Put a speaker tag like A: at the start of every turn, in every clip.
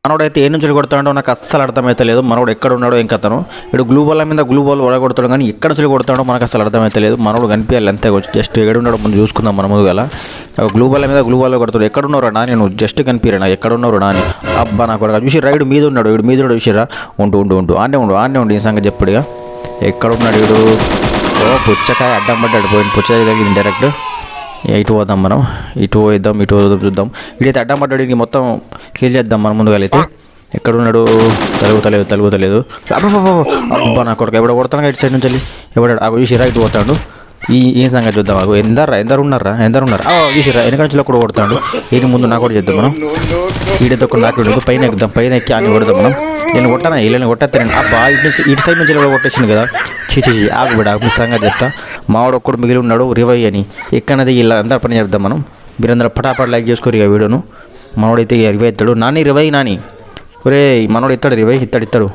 A: మనోడైతే ఏ నుంచి కొడతాడో నాకు అస్సలు అర్థమైతే లేదు. మనోడు ఎక్కడ ఉన్నాడో ఇంకా అతను ఇటు గ్లూ బాల్ మీద గ్లూ బాల్ కొడతాడు, కానీ ఎక్కడ నుంచి కొడతాడో మనకు అసలు అర్థమైతే లేదు. మనోడు కనిపించాలి అంతే. జస్ట్ ఎక్కడ ఉన్నాడో ముందు చూసుకుందాం మన ముందు గల. గ్లూ బాల్ మీద గ్లూ బాల్ కొడతాడు. ఎక్కడ ఉన్నారో నా నేను జస్ట్ కనిపించరా ఎక్కడ ఉన్నారో నా అని. అబ్బా నాకు చూసి రైడు మీద ఉన్నాడు, వీడు మీద ఉన్నాడు చూసిరా. ఉండు ఆనే ఉండు ఈ సంగతి చెప్పుడుగా. ఎక్కడ ఉన్నాడు వీడు? ఓ పుచ్చకాయ అడ్డం పడ్డాడు, పోయింది పుచ్చకాయ తగ్గింది డైరెక్ట్. ఇటు పోదాం మనం, ఇటు పోయిద్దాం చూద్దాం. ఇడైతే అడ్డం పడ్డాడు, ఇంక మొత్తం క్లియర్ చేద్దాం మన ముందుగా. అయితే ఎక్కడున్నాడు? తలుగుతలేదు. అబ్బా నా కొడుకు ఎవడో కొడతాను ఇటు సైడ్ నుంచి వెళ్ళి. ఎవడాడు చూసిరా ఇటు పోతాడు. ఈ సంగతి చూద్దాం. ఎందరు ఉన్నారా చూసిరా వెనక నుంచి కూడా కొడతాడు. ఈయన ముందు నాకు కూడా చేద్దాం మనం. ఈడతో నాకు పైన ఎక్కుదాం, పైన ఎక్కి అని కొడదాం మనం. నేను కొట్టాను వీళ్ళని కొట్టేస్తాను. అబ్బా ఇటు సైడ్ నుంచి కూడా కొట్టేసింది కదా. ఆగు సంగతి చెప్తా. మావాడు ఒక్కడు మిగిలి ఉన్నాడు రివై అని. ఎక్కడది ఇలా అందరూ పని చెప్దాం మనం. మీరందరూ పటాపట లైక్ చేసుకోరు ఇక వీడియోను. మనోడైతే రివై ఇస్తాడు. రివై నాని ఒరే మనోడు ఇస్తాడు రివై ఇస్తాడు.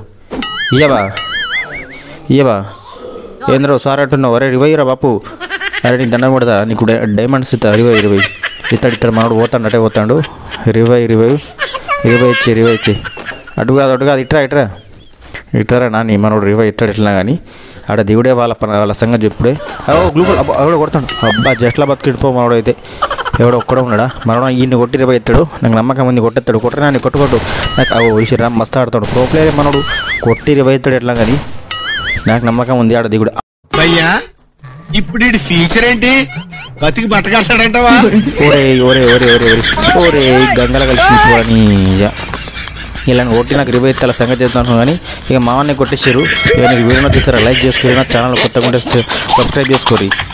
A: ఇయ్యవా ఏంద్రో సార్ అంటున్నావు? అరే రివై రా బాపు. అరే నీకు దండం కొడతా, నీకు డైమండ్స్ ఇస్తా. రివై ఇస్తాడు. మనోడు పోతాడు. రివై ఇచ్చి అటు కాదు ఇట్రా నాని. మనోడు రివై ఇస్తాడు ఎట్లా కానీ. ఆడ దిగుడే వాళ్ళ సంగతి చెప్పుడే. గ్లూబల్ ఎవడో కొడతాడు. అబ్బా జస్ట్లా బతికిడిపో మనోడు అయితే. ఎవడో ఒక్కడే ఉన్నాడా? మనోడు ఈయన్ని కొట్టి రివై ఎత్తాడు. నాకు నమ్మకం ఉంది కొట్టేస్తాడు. కొట్టరా నీ కొట్టుకోడు నాకు. విషయం మస్తు ఆడతాడు, ప్రో ప్లేయర్ మనోడు. కొట్టి రివై ఎత్తాడు ఎట్లా కానీ నాకు నమ్మకం ఉంది. ఆడ దిగుడు
B: అయ్యా ఇప్పుడు ఫీచర్ ఏంటి? బతికి బట్టగడతాడంటవా?
A: ఓరే గంగల కలిసి ఇలా కొట్టి నాకు రివై ఎత్తాల సంగతి చెప్తాను. కానీ ఇక మామని కొట్టేసారు. ఇక నీకు వీడియో తీస్తారా? లైక్ చేసుకోరు. నా ఛానల్ కొత్తగా ఉంటే సబ్స్క్రైబ్ చేసుకోరు.